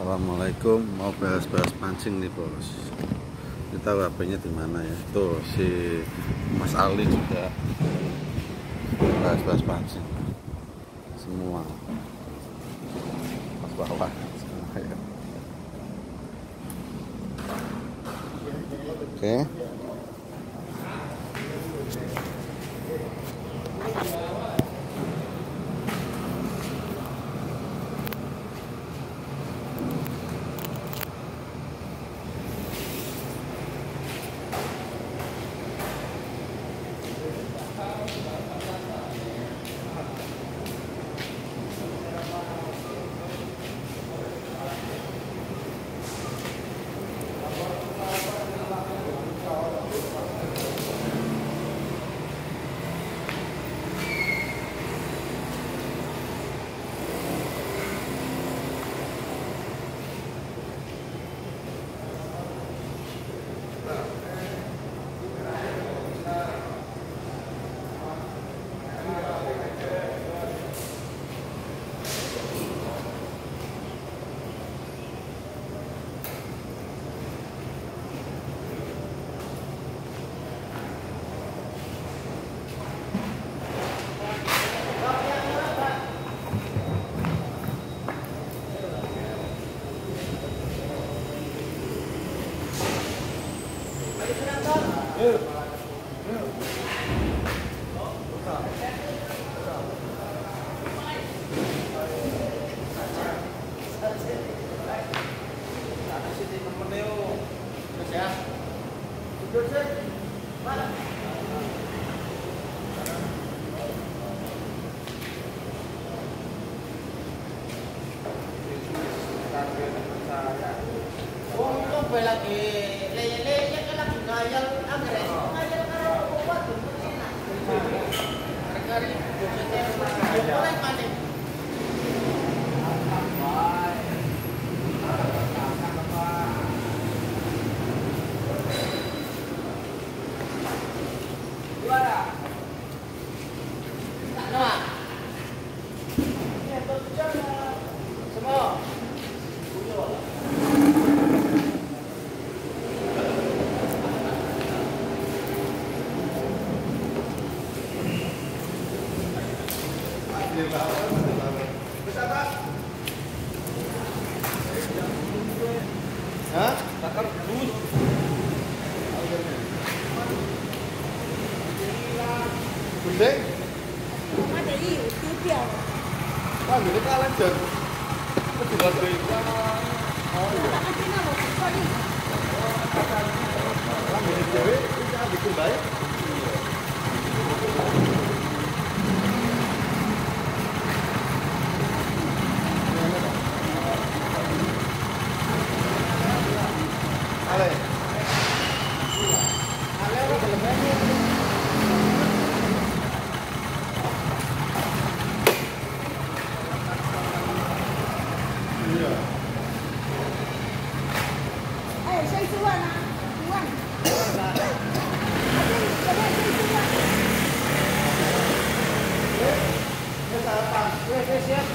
Assalamualaikum, mau beres-beres pancing nih bos. Kita tahu HP-nya di mana ya? Tuh si Mas Ali juga beres-beres pancing. Semua pas bawah semua ya. Oke. Lagi lele-lele kan lagi ngayal anggrek ngayal karo obat enak hari-hari bosnya mulai panik gimana? Tak nak semua hah? Takar bus. Gendeng? Ada iu, tipial. Wah, ini kalah jan. Kedua cerita. Oh iya. Kasih nama, sorry. Lah ini cewek, ini bikin baik. Ale. Ale apa kelemnya? Iya. Ayo, saya suan ah. Suan. Aduh, coba saya suan. sarapan siap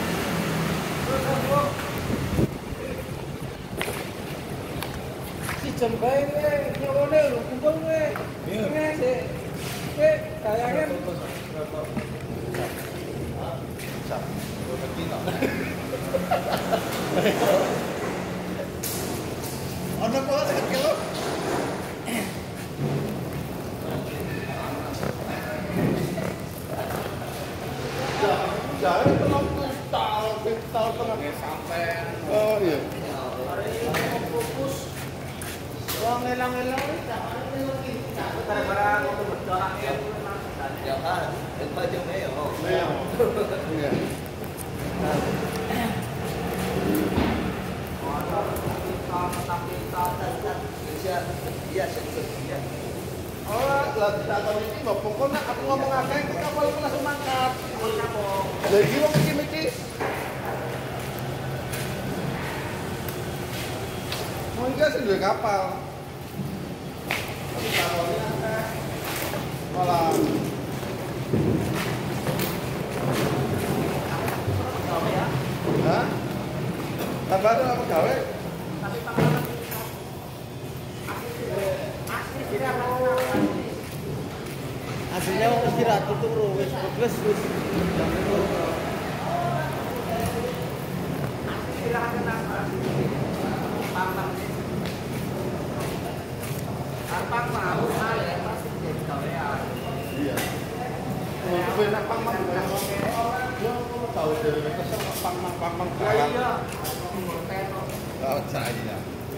si jembai nyolone lho kumpul kayangan Ono kok sakit kilo. Jangan tolong tal tengah sampai. Oh iya. fokus wong elang-elang barang-barang untuk berjalan ya kan itu aja meo Iya. Oh, lah ditakon iki mbok pokoknya aku ngomong akeh kok kapal langsung mangkat. Lah iki wong iki mau iki sing duwe kapal. Malah Hah? Tambah ada apa gawe? Hasilnya mau istirahat turu wis wis. Iya. Untuk enak pang-pang tahu dari kesel pang-pang iya. Oh, saya.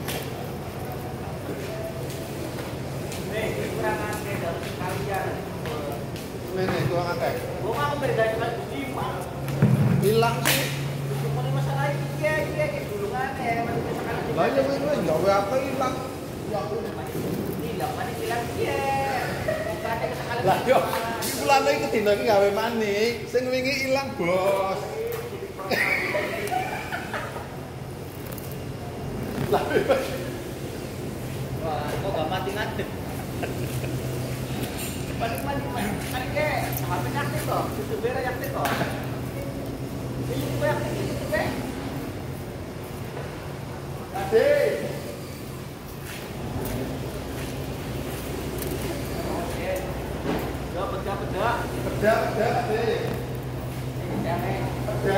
Ini kurang akeh. Gua mau bergaya lima. Hilang sih. Cuma masalah iya gulungan ya misalkan. Lah ya wis gawe apa hilang. Ya aku Hilang mana hilang iya. lah yo, bulan iki dina iki gawe manik, sing wingi ilang, Bos. Lah wah, kok gak mati ngadeg. Paling kan ke, HP aktif kok, YouTube aktif kok. YouTube aktif YouTube. Ade. Peda, Ade. Peda.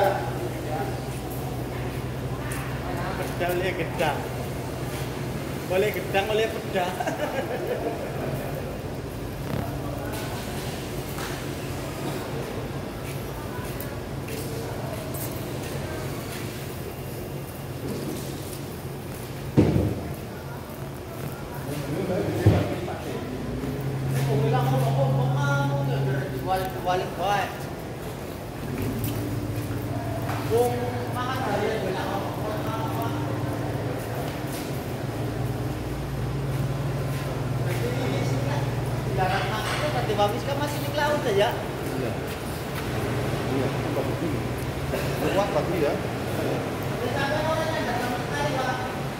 Peda oleh gedang. Boleh gedang oleh peda. Balik baik. Kung makan hari bilang apa? Dilarang makan itu berarti habis kan masih di laut aja. Iya. Iya, apa begini? Kuat pagi ya. Sampai orang yang datang sekali pak.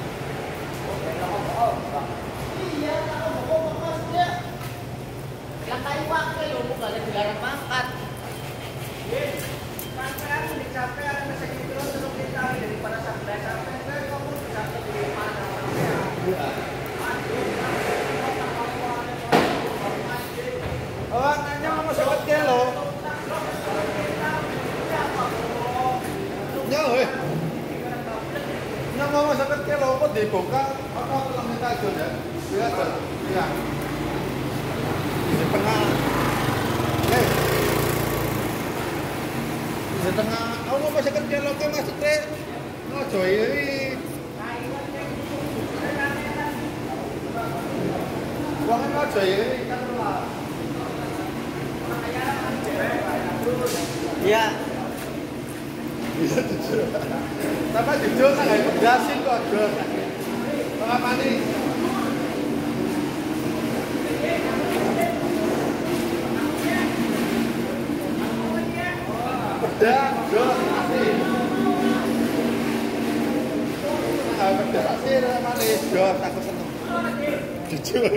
Iya, kalau mau mas dia. Yang kayu wakil loh, bukan ada dilarang makan. Sampai dicapai ada masih gitu terus kita daripada sampai kamu dicapai di mana? Oh, nanya mau sewet ke lo. Nyawa eh. Nyawa mau sewet ke lo kok dibongkar apa tulang minta aja ya? Lihat kan? Iya. Di tengah. Di tengah. Aku mau sewet ke lo kok masuk ke. Ngojo ini. Uangnya ngojo ini kan lah. Iya. Bisa jujur. Tapi jujur kan gak pedasin kok, Jur. Apa nih? Pedang, Jur. Asih. Pedas sih apa nih, Jur. Aku seneng. Jujur.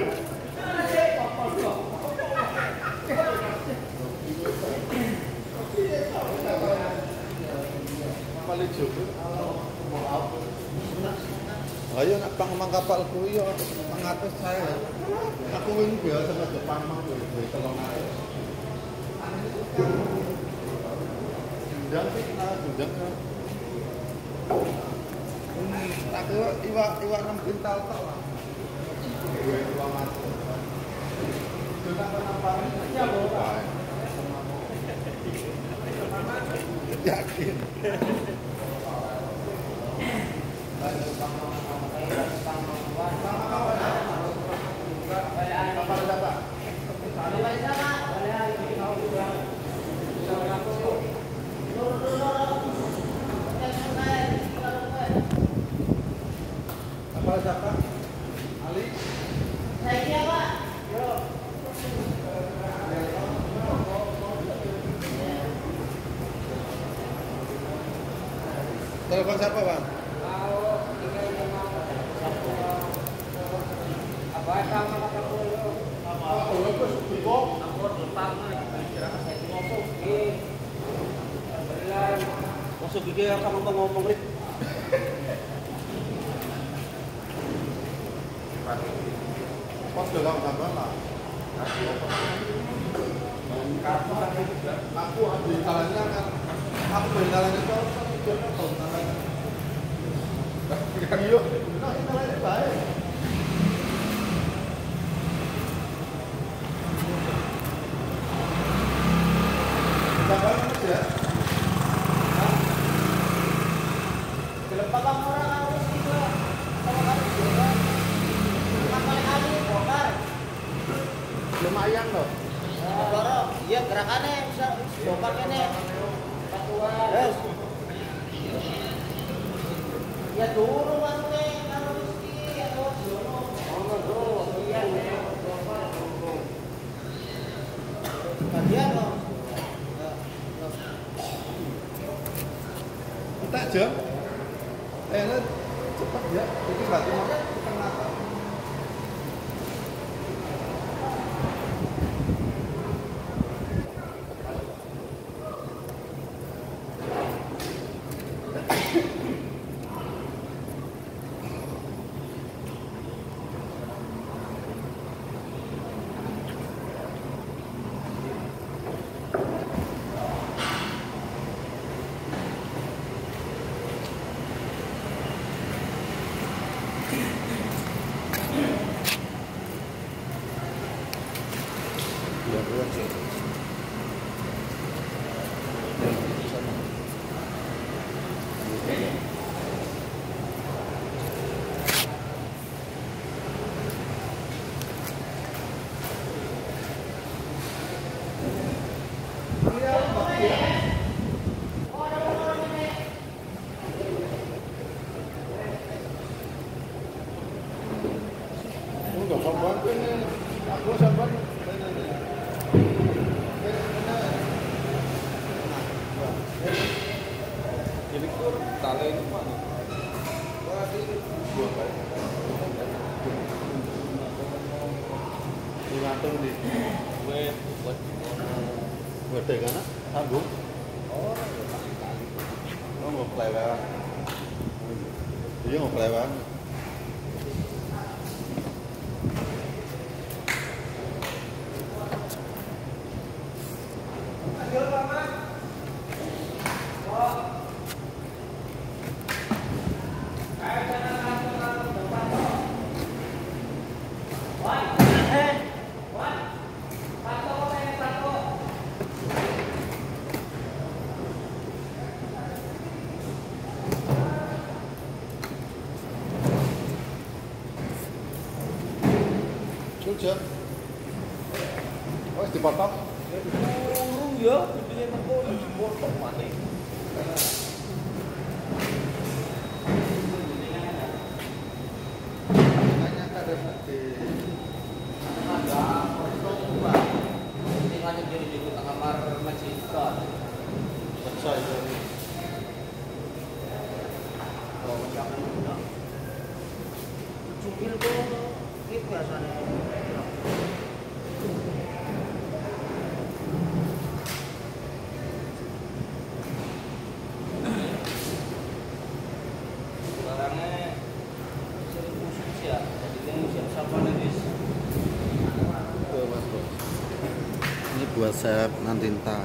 Paling jujur. Ayo nak pangmang kapalku yo mengatus saya. Aku ini biasa ke Jepang mah tuh tolong aja. Jundang sih jundang. Aku iwa 6 kintal tok lah. Gue uang aku. Jundang kenapa? Ya lupa. Yakin. Apa siapa? Ali. Saya Pak. Telepon siapa, Bang? Masuk gigi kamu ngomong, Rik. sudah kamu tambah lah. Kartu tapi juga. Aku di jalannya kan, aku di jalannya itu tahun jalannya. Iya, nah ini jalannya baik. Tambah mas ya. Kalau orang harus juga kalau harus juga kapal kali bongkar. Lumayan loh. Dorong, iya gerakannya bisa bongkar ini. Yes. Ya turun ante kalau Rizky atau Jono. Oh, iya nih. Bagian loh. Tak jam. Cepat ya. Itu berarti mau tengah. Enggak sabar ini. Aku sabar. Jadi kur tali itu Pak. Ngatur di buat dengan sambung. Oh, mau kelewat. Iya mau kelewat. Sudah. Oh, dipotong. Turun ya, bikin aku dipotong mati. Tanya ada di Ada potong Pak. Ini kan jadi di kamar majikan. pecah itu. Oh, macam mana? Cukil kok itu biasanya. Barangnya sering khusus ya, jadi ini siap-siap nih. Tuh, Mas Bos. Ini buat saya nanti entah.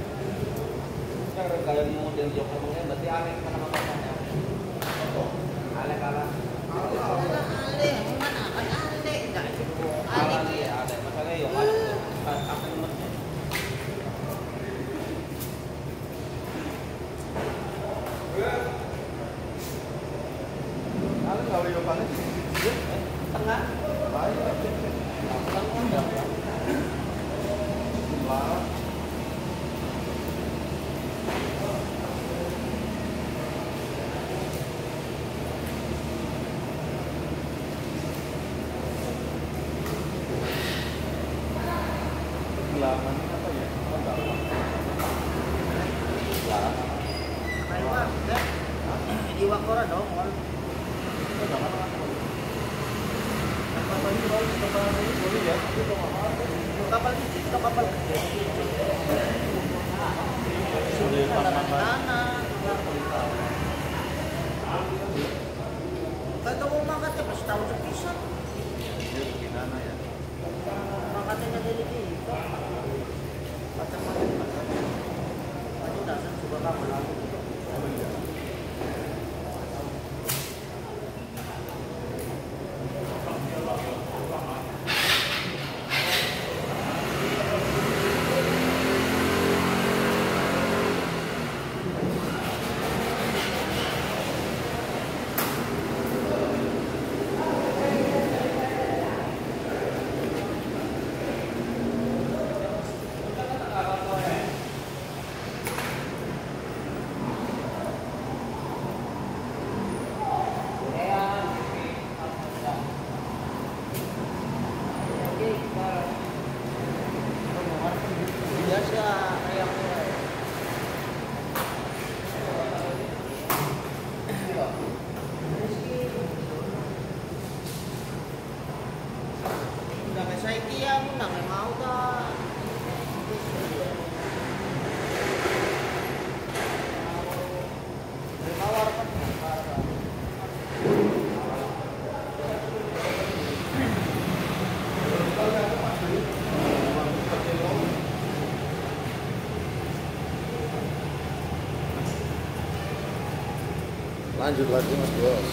Kayak model Jokowi berarti aneh karena makanya. Aneh kalah. Aneh, mana kan aneh enggak itu. Aneh ya, ada masalah yang ada apa namanya? Kalau kalau yang paling Tengah. Tengah. Lah. Gelangan apa ya? Oh, enggak apa. Gelangan. Ayo Pak, udah. Di Wakora dong, Oh, enggak apa. Kapal ini boleh ya? Itu mahal. kapal kecil, itu kapal kecil. Boleh paman. Tanah. Kata mau makan tapi setahun sepisah. Dia gimana ya? Makanya dari itu. Macam-macam. Aku datang juga kamu lalu. Biasa kayak udah kayak saya kia pun nggak mau kan. Tawar kan. Lanjut lagi Mas Bos.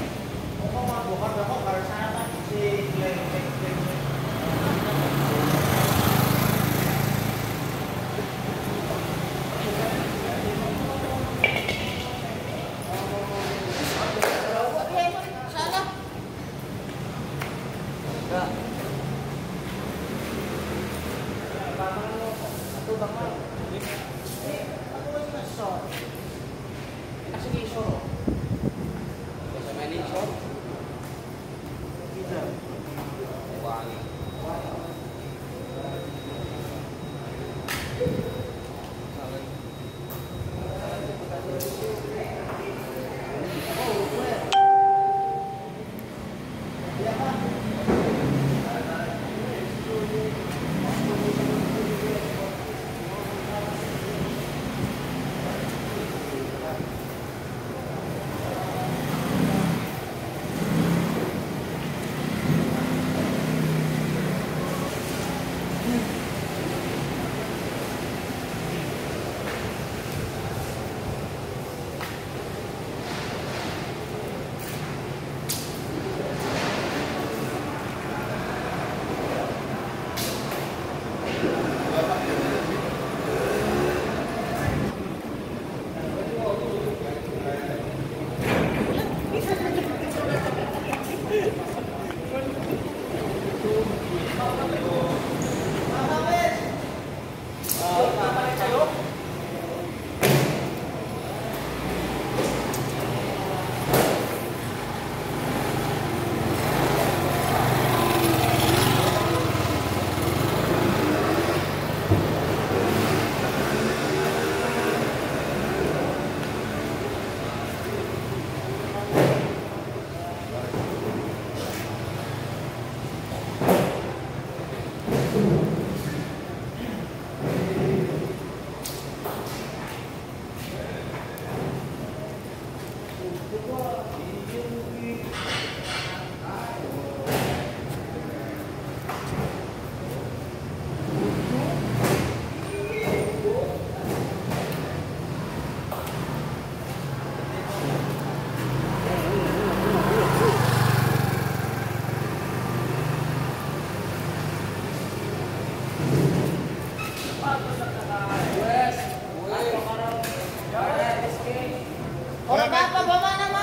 Orang apa bawa nama?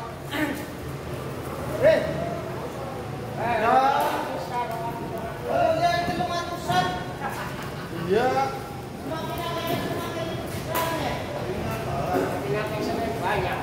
Ya. Oh ya itu 500-an. Iya. banyak.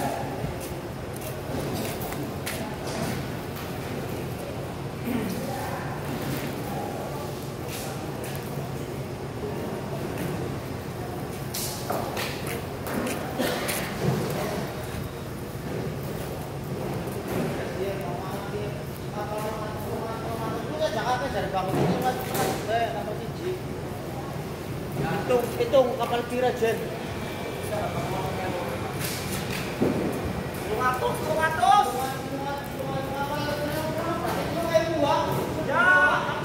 Hitung kapal pira jen. 200. Ya.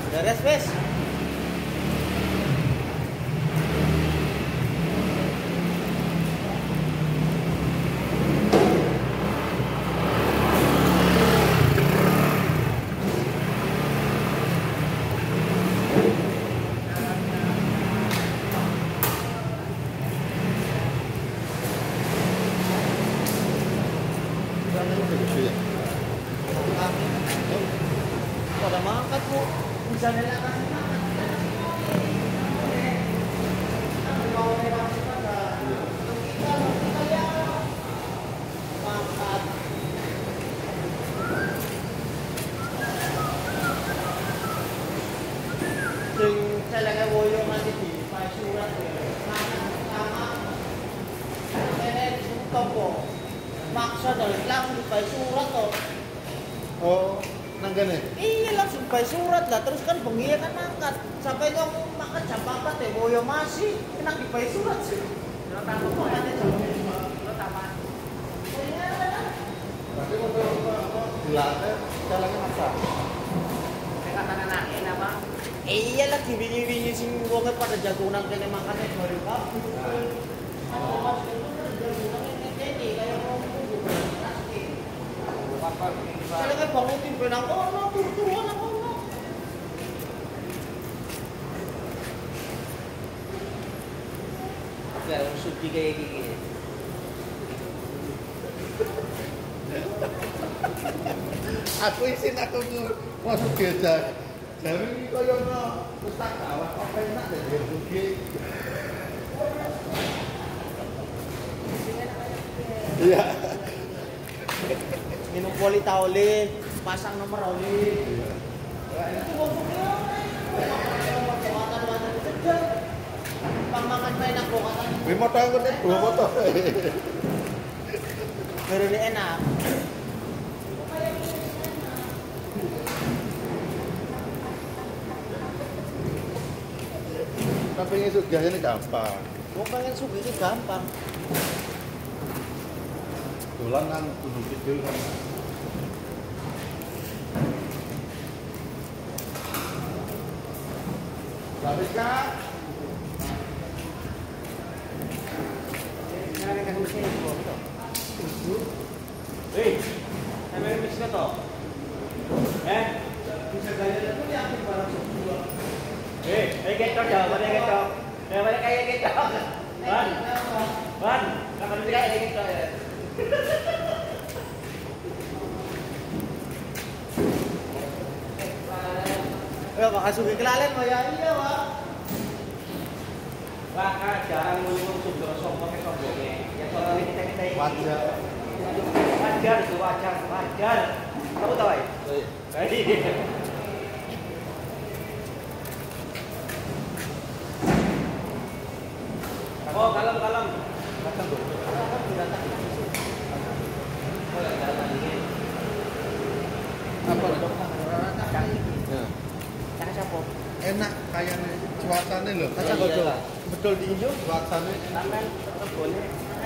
Beres, wes. Pada makan bu, bisa nilai kasih makan. Mau lewat pada kita ya makan. Sing celenge woyo mati di pae surat makan sama. Ini toko maksa dari langsung di pae surat toh. Oh, nang kene. Iya langsung by surat lah, terus kan bengi kan mangkat sampai ngomong makan jam 4 ya boyo masih kena di by surat sih. Lo tahu kok ada jam 5. Lo tahu. Oh iya lah. Tapi apa gulane jalannya maksa. Nek kata anak enak apa? Iya lah wingi-wingi sing wonge pada jago nang kene makane baru kabeh. Ada mas itu jago nang kene kayak ngomong juga. Saya kan bangun tim benang kono, tur-turuan nang kono. Biar suci kayak gini. Aku isin aku masuk geja. Jadi koyo ono wis tak gawat apa enak deh rugi. Iya. Minum politaole, pasang nomor oli. Itu ngomongnya. Makan-makan kerja. Makan main aku kata. Wis moto ngene dua moto. Baru ini enak. Tapi ini sugihnya ini gampang. Mau pengen sugih itu gampang. Dolan kan kudu kidul kan. Tapi Kak, Hei, sampai mix ka to? Bisa gaya itu yakin barang semua. Ketok daw, balik ketok. Balik kayak ketok. Ban, kapan kayak ketok ya? Ya bakal sugih kelalen mo ya iya, Pak. Wah, jarang ngomong sumber sombong ke sombongnya. Ya soalnya kita ini wajar. wajar itu wajar. Kamu tahu ya? Oh, kalem. Datang dulu. Apa? Ya. Cara siapa? Enak kayaknya cuacanya loh. Kaca betul. Betul di Indo cuacanya. Sampai boleh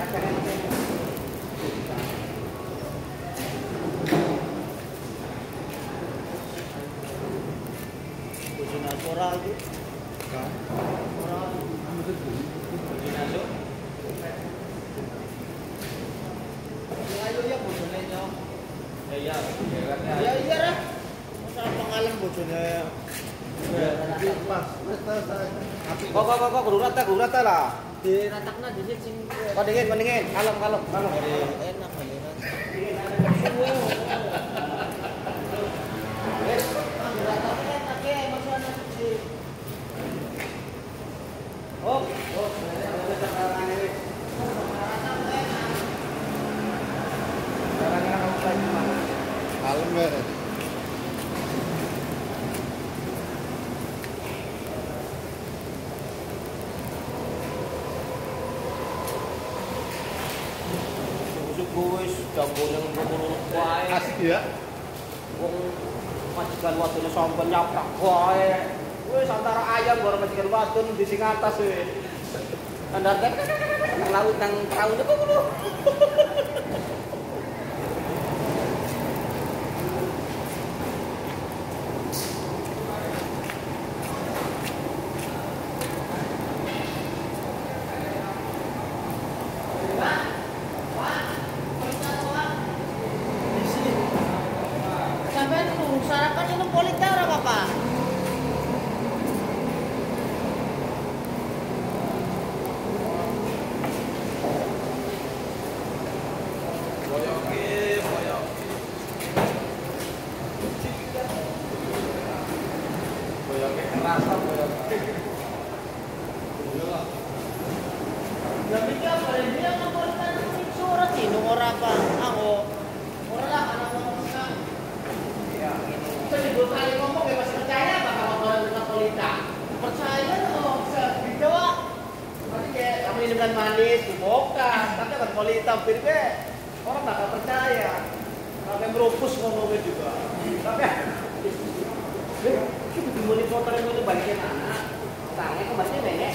Bojone ora iki. Kan. Ora masuk. ayo ya bojone nyok. Ya, Ya iya lah. Masa pengalem bojone. Tapi pas, Kok gurat ta lah. Diratakna dhisik sing Kok dingin. Kalem. enak aliran. Diratakna enak ya, masih ana siji. Oh. kalem ya. Wis jambone ngono wae. Asik ya. Wong majikan wadone sampeyan nyaprak wae. Wis antara ayam karo majikan wadon di sing atas wis. Andar kan laut nang perahu itu ngono. Rasa ya. Tapi kaya pala dia ngabutan ng surat nung orang pa. Ako, orang lang, anak mo sa. Sa libot tayo ngomong, mas percaya baka mawalan ng polita. Percaya no, sa bidwa. Kasi kaya kami dengan manis, bumokas, tapi kan polita, pirbe. Orang bakal percaya. Pakai merupus ngomongnya juga. Tapi, mau dipoto mo itu bagian anak. Tangnya kembali nenek.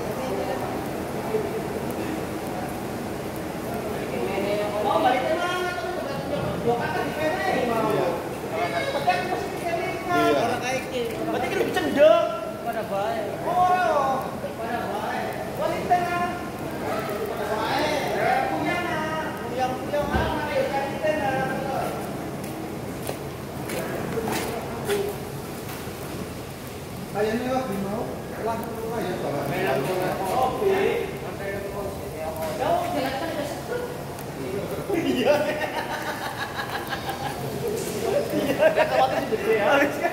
Oh, balik na dua kakak di pene mau. Padahal masih di pene. Orang kayak berarti kan lebih cenderung pada baik. Oh, pada baik. Wanita na. Pada baik. Punya na. Punya mana ya kita na. Kayaknya lagi mau lah kayak bawa Kopi. Jauh jelaskan udah sebut. Iya. Iya, kalau itu gede ya.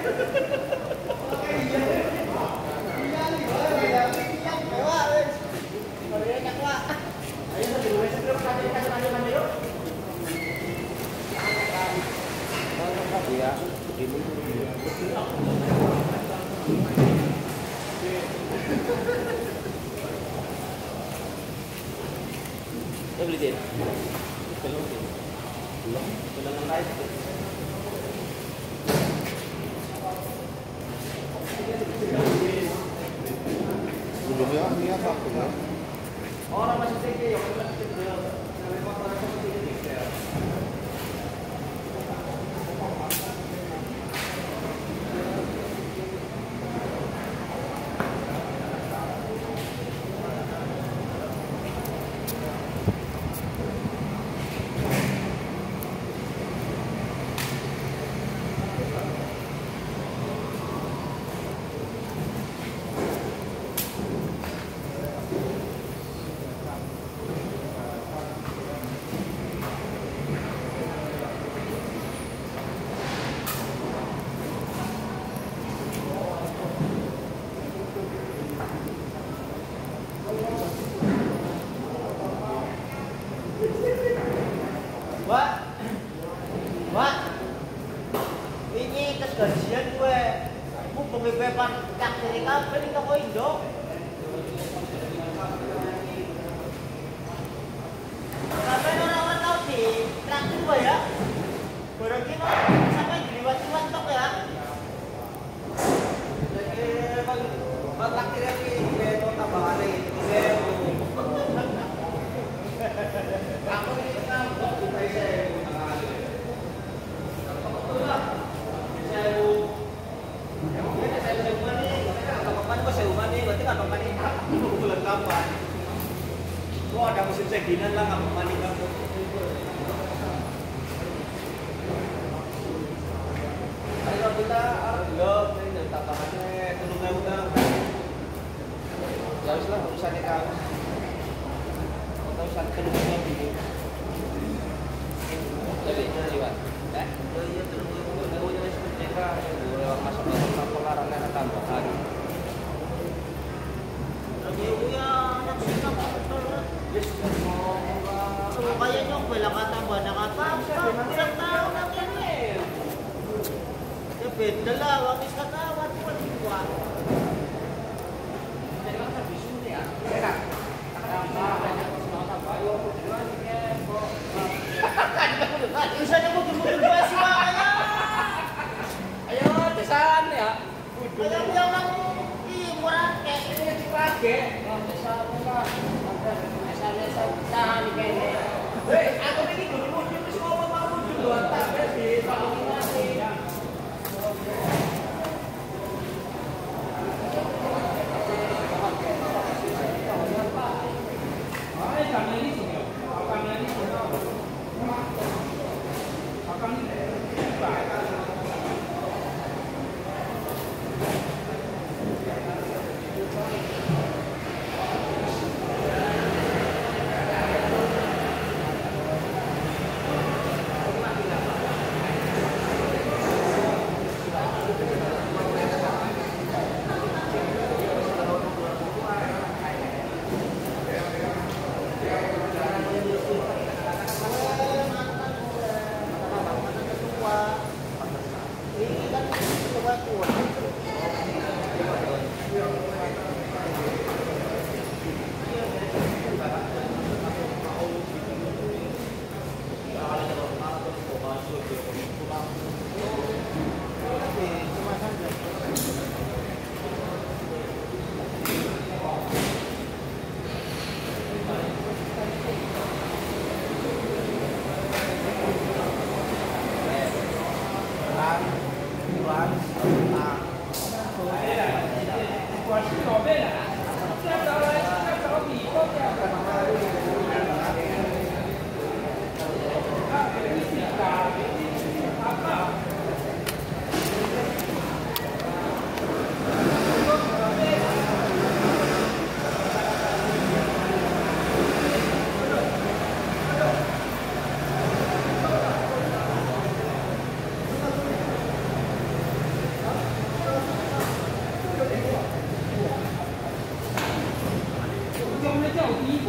Ya beli din. Belum. Belum nang lain. Sebelumnya niat apa ya? Orang masih tinggi ya, masih tinggi. Sampai motor masih tinggi. Wah, ini kes gajian gue, mau pengebeban tak dari kafe ini kau Indo. Kafe orang tahu sih, traktir gue ya. Barang ini sampai diliwat-liwat tok ya. Kalau traktirnya itu tambahan lagi, Aku ini kan bukan saya. Oh, ada musim seginan lah nggak mandi kamu. Ayo kita belum ini tambahannya udah. Ya wis lah urusan kamu. Atau urusan kedua ini. Jadi jiwa. Iya terus wis mereka masuk ke pelarangan tambahan. Lagi ya anak kita kaya nyong bela kata bana kata isang tao lang yan eh. Beda lah, wagis katawan ko diwa. Jadi kan habis ini ya. Enak. Isa niyo mo gumugulba si Wakaya. Ayo desahan ya. Kaya mo yung nang murang Ini dipakai. Desa apa? Desa tahan kene. Aku ini dulu wis ngomong dulu tak di komunikasi.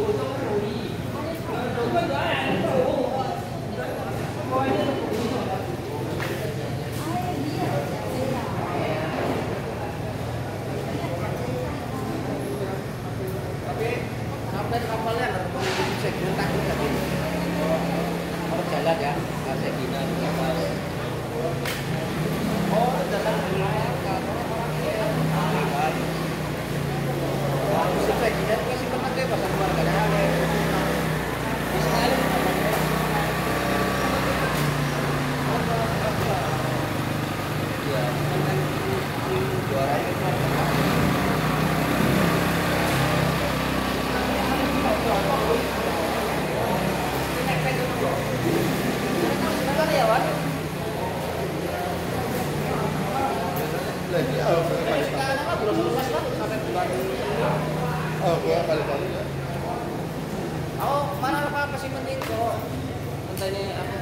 Tapi sampai kapalnya harus segmen takut tadi. Harus jalan ya, kasih gina kapal. Oh, jalan wilayah orang-orang kan. Wah, sampai gina kasih pakai pasar keluarganya ada. Bisa ada. Ya, kan juara itu. Lagi kali-kali ya. Oh, mana apa sih penting kok? Entah ini apa